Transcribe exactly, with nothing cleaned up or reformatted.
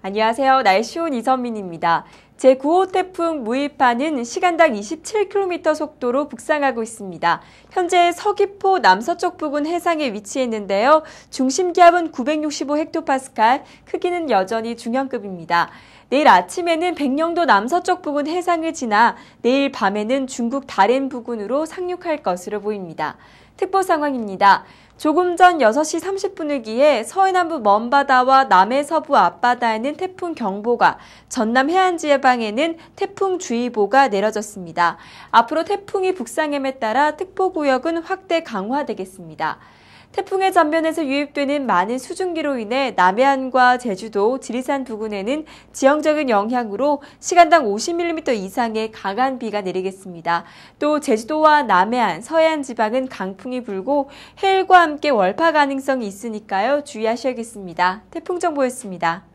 안녕하세요. 날씨 온 이선민입니다. 제구 호 태풍 무이파는 시간당 이십칠 킬로미터 속도로 북상하고 있습니다. 현재 서귀포 남서쪽 부근 해상에 위치했는데요. 중심 기압은 구백육십오 헥토파스칼, 크기는 여전히 중형급입니다. 내일 아침에는 백령도 남서쪽 부근 해상을 지나 내일 밤에는 중국 다롄 부근으로 상륙할 것으로 보입니다. 특보 상황입니다. 조금 전 여섯 시 삼십 분을 기해 서해남부 먼바다와 남해 서부 앞바다에는 태풍 경보가, 전남 해안 지방에는 태풍주의보가 내려졌습니다. 앞으로 태풍이 북상함에 따라 특보구역은 확대 강화되겠습니다. 태풍의 전면에서 유입되는 많은 수증기로 인해 남해안과 제주도, 지리산 부근에는 지형적인 영향으로 시간당 오십 밀리미터 이상의 강한 비가 내리겠습니다. 또 제주도와 남해안, 서해안 지방은 강풍이 불고 해일과 함께 월파 가능성이 있으니까요. 주의하셔야겠습니다. 태풍정보였습니다.